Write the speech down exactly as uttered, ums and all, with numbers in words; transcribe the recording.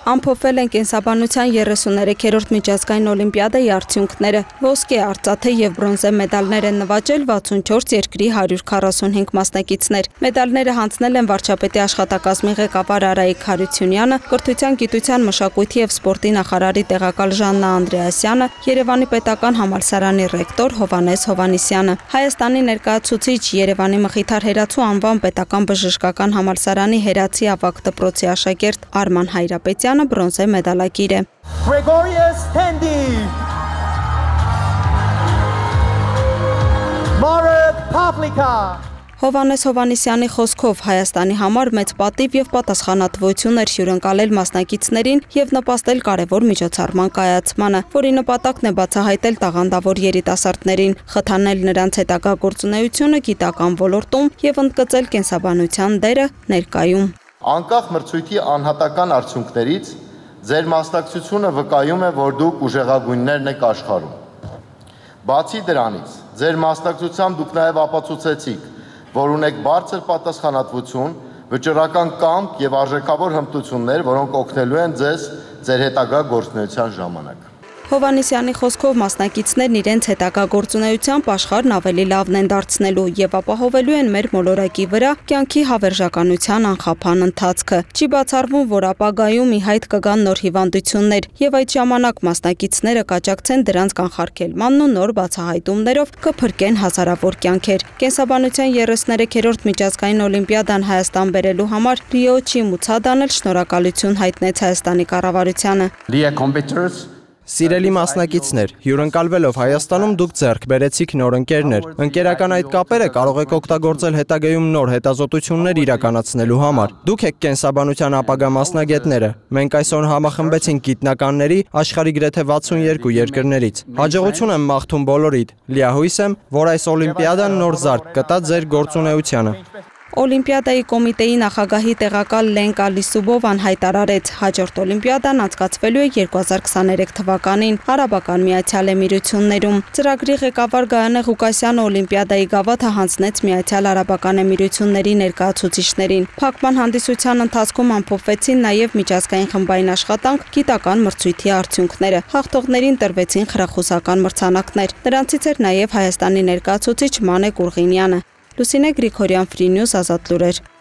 Ամփոփվել են կենսաբանության երեսուներեքերորդ միջազգային օլիմպիադայի արդյունքները։ Ոսկե, արծաթե եւ բրոնզե մեդալներ են նվաճել վաթսունչորս երկրի հարյուր քառասունհինգ մասնակիցներ։ Մեդալները հանձնել են վարչապետի աշխատակազմի ղեկավար Արայիկ Հարությունյանը, կրթության, գիտության, մշակույթի եւ սպորտի նախարարի տեղակալ Ժաննա Անդրեասյանը, Երևանի պետական համալսարանի ռեկտոր Հովհաննես Հովհաննիսյանը, Հայաստանի ներկայացուցիչ Երևանի Մխիթար Հերացու անվան պետական բժշկական համալսարանի Հերացի ավագ դպրոցի աշակերտ Արման Հայրապետյանը բրոնզե մեդալակիր է։ Հովհաննես Հովհաննիսյանի խոսքով Հայաստանի համար մեծ պատիվ եւ պատասխանատվություն էր հյուրընկալել մասնակիցներին եւ նպաստել կարեւոր միջոցառման կայացմանը, որի նպատակն է բացահայտել տաղանդավոր երիտասարդներին, խթանել նրանց հետագա գործունեությունը գիտական ոլորտում եւ ընդգծել կենսաբանության դերը ներկայում։ Անկախ մրցույթի անհատական արդյունքներից ձեր մասնակցությունը վկայում է, որ դուք ուժեղագույններն եք աշխարհում։ Բացի դրանից, ձեր մասնակցությամբ դուք նաև ապացուցեցիք, որ ունեք բարձր պատասխանատվություն, վճռական կամք եւ արժեքավոր հմտություններ, որոնք օգնելու են ձեզ ձեր հետագա գործունեության ժամանակ։ Հովհաննիսյանի խոսքով մասնակիցներն իրենց հետագա գործունեությամբ աշխարհն ավելի լավն են դարձնելու եւ ապահովելու են մեր մոլորակի վրա կյանքի հավերժականության անխափան ընթացքը։ Չի բացառվում, որ ապագայում ի հայտ կգան նոր հիվանդություններ եւ այդ ժամանակ մասնակիցները կաջակցեն դրանց կանխարգելմանն ու նոր բացահայտումներով կփրկեն հազարավոր կյանքեր։ Կենսաբանության երեսուներեքերորդ միջազգային օլիմպիադան Հայաստան բերելու համար Ռիո չի մուցած անել շնորհակալություն հայտնեց Հայաստանի կառավարությանը։ Սիրելի մասնակիցներ, հյուրընկալվելով Հայաստանում դուք ձեռք բերեցիք նոր ընկերներ։ Ընկերական այդ կապերը կարող եք օգտագործել հետագայում նոր հետազոտություններ իրականացնելու համար։ Դուք եք կենսաբանության ապագա մասնագետները։ Մենք այսօր համախմբեցինք գիտնականների աշխարհի գրեթե վաթսունյոթ երկրներից։ Հաջողություն եմ մաղթում բոլորիդ։ Լիահույս եմ, որ այս օլիմպիադան նոր զարկ կտա ձեր գործունեությանը։ Օլիմպիադայի կոմիտեի նախագահի տեղակալ Լենկա Լիսուբովան հայտարարեց, հաջորդ օլիմպիադան անցկացվելու է երկու հազար քսաներեք թվականին Արաբական Միացյալ Էմիրություններում։ Ծրագրի ղեկավար Գայանե Ղուկասյանը օլիմպիադայի գավաթը հանձնեց Միացյալ Արաբական Էմիրությունների ներկայացուցիչներին։ Փակման հանդիսության ընթացքում ամփոփվեցին նաև միջազգային խմբային աշխատանք, գիտական մրցույթի արդյունքները։ Հաղթողներին տրվեցին խրախուսական մրցանակներ։ Նրանցից էր նաև Հայաստանի ներկայացուցիչ Մանե Կուրղինյանը։ Լուսինե Գրիգորյան, Freenews, Ազատ լուրեր։